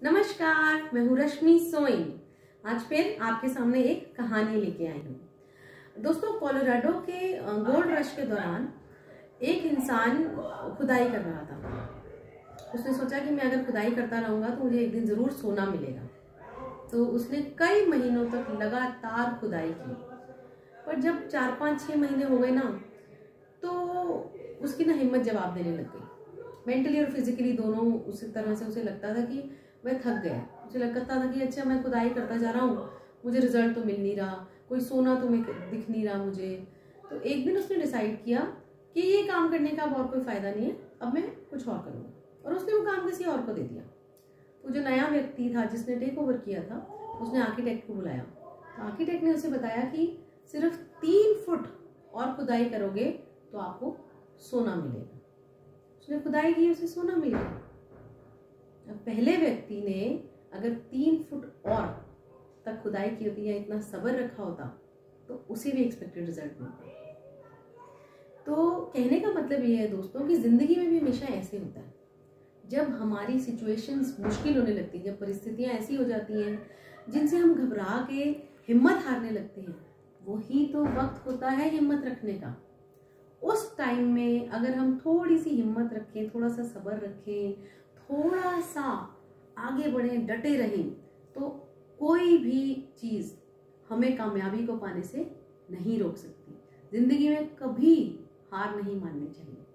नमस्कार, मैं हूँ रश्मि सोइन। आज फिर आपके सामने एक कहानी लेके आई हूँ। दोस्तों, कोलोराडो के गोल्ड रश के दौरान एक इंसान खुदाई कर रहा था। उसने सोचा कि मैं अगर खुदाई करता रहूंगा तो मुझे एक दिन जरूर सोना मिलेगा। तो उसने कई महीनों तक लगातार खुदाई की, पर जब 4-5-6 महीने हो गए ना, तो उसकी ना हिम्मत जवाब देने लग गई। मेंटली और फिजिकली दोनों उसी तरह से उसे लगता था कि वह थक गया। उसे लगता था कि अच्छा, मैं खुदाई करता जा रहा हूँ, मुझे रिजल्ट तो मिल नहीं रहा, कोई सोना तो दिख नहीं रहा मुझे। तो एक दिन उसने डिसाइड किया कि ये काम करने का अब और कोई फायदा नहीं है, अब मैं कुछ और करूँगा। और उसने वो काम किसी और को दे दिया। तो जो नया व्यक्ति था जिसने टेक ओवर किया था, उसने आर्किटेक्ट को बुलाया। तो आर्किटेक्ट ने उसे बताया कि सिर्फ 3 फुट और खुदाई करोगे तो आपको सोना मिलेगा। उसने खुदाई की, उसे सोना मिल गया। अब पहले व्यक्ति ने अगर 3 फुट और तक खुदाई की होती या इतना सब्र रखा होता तो उसे भी एक्सपेक्टेड रिजल्ट मिलता। तो कहने का मतलब ये है दोस्तों कि जिंदगी में भी हमेशा ऐसे होता है। जब हमारी सिचुएशंस मुश्किल होने लगती है, जब परिस्थितियां ऐसी हो जाती हैं जिनसे हम घबरा के हिम्मत हारने लगते हैं, वही तो वक्त होता है हिम्मत रखने का। उस टाइम में अगर हम थोड़ी सी हिम्मत रखें, थोड़ा सा सब्र रखें, थोड़ा सा आगे बढ़ें, डटे रहें, तो कोई भी चीज हमें कामयाबी को पाने से नहीं रोक सकती। जिंदगी में कभी हार नहीं माननी चाहिए।